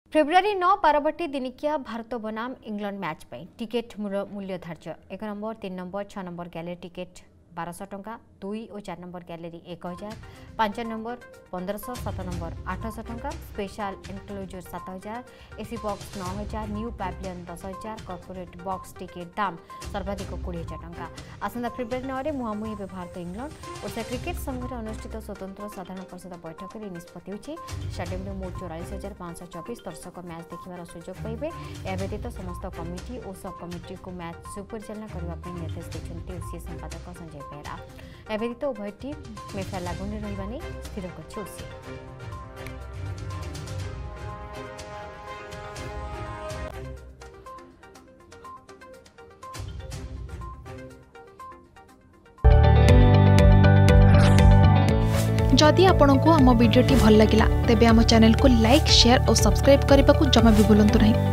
February 9 परवर्ती दिनिकिया भारत बनाम England match पर टिकेट मूल्य धार्य 1 number 3 number 6 number gallery ticket 1200 टंका 2 और 4 नंबर गैलरी 1000 5 नंबर 1500 7 नंबर 800 टंका special enclosure 7000 AC box 9000 new pavilion 10000 corporate box ticket दाम सर्वाधिक 20000 टंका। आसंता फेब्रुआरी 9 में मुहांमुही भारत इंग्लैंड ओडिशा क्रिकेट संघर अनुष्ठित स्वतंत्र साधारण परिषद बैठक में निष्पत्ति होगी। स्टेडियम में मोट 44524 दर्शक मैच देखार सुजोग पाइबे। यह व्यतीत समस्त कमिटी और सब कमिटी को मैच सुपरिचालना करने निर्देश देते ओसीए संपादक संजय बेहरा। यह व्यतीत उभय टीम मेफेयर लागू रही स्थिर कर जदि आपंक आम भिडी भल लगा तेब आम चैनल को लाइक शेयर और सब्सक्राइब करने को जमा भी भूलु नहीं।